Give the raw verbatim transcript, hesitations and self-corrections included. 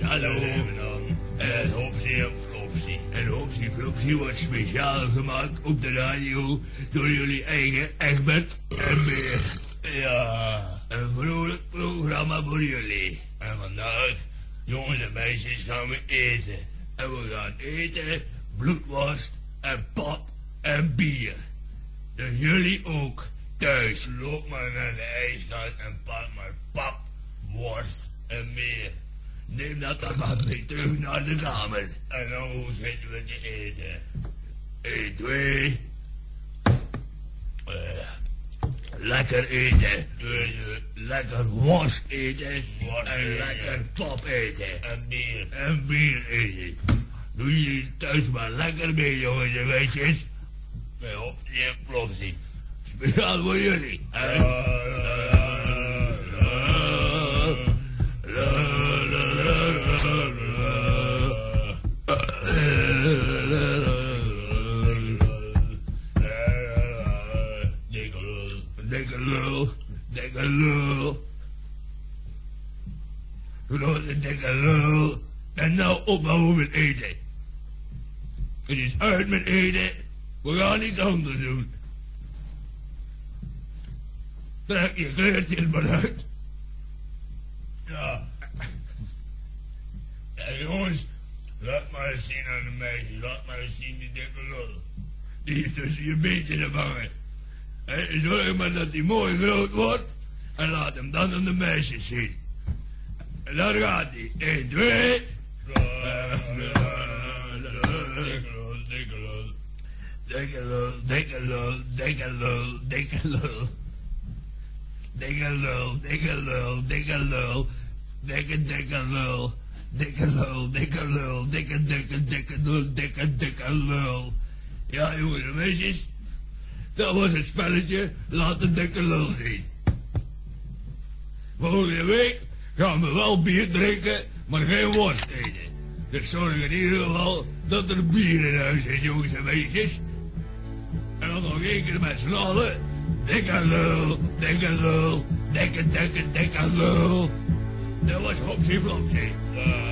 hallo. En Hopsie en Flopsie. En Hopsie Flopsie wordt speciaal gemaakt op de radio door jullie eigen Egbert en Beer. Ja. Een vrolijk programma voor jullie. En vandaag, jongens en meisjes, gaan we eten. En we gaan eten bloedworst en pap en bier. Dus jullie ook thuis. Loop maar naar de ijskast en pak maar pap, worst en bier. Neem dat dan maar mee terug naar de kamer. En dan zitten we te eten. één, twee. Uh, lekker eten. Uh, lekker worst eten. Worst en eten. lekker pap eten. En bier. En bier eten. Doe jullie thuis maar lekker mee, jongens en meisjes. Bij Hopsie en Flopsie. Speciaal voor jullie. La, la, Dikke lul, dikke lul. Grote dikke lul. En nou ophouden met eten. Het is uit met eten. We gaan iets anders doen. Trek je kleertjes maar uit. Ja. Ja, jongens. Laat maar eens zien aan de meisjes. Laat maar eens zien die dikke lul. Die is tussen je beentjes te vangen. En zorg maar dat hij mooi groot wordt. En laat hem dan aan de meisjes zien. En daar gaat hij. één, twee. Dikke lul, dikke lul. Dikke lul, dikke lul, dikke lul, dikke lul. Dikke lul, dikke lul, dikke lul. Dikke, dikke lul. Dikke lul, dikke lul. Dikke, dikke, dikke lul. Dikke, dikke lul. Ja, jongens en meisjes. Dat was het spelletje. Laat de dikke lul zien. Volgende week gaan we wel bier drinken, maar geen worst eten. Dus zorg in ieder geval dat er bier in huis is, jongens en meisjes. En dan nog één keer met z'n allen. Dikke lul, dikke lul, dikke, dikke, dikke lul. Dat was Hopsie Flopsie. Ja.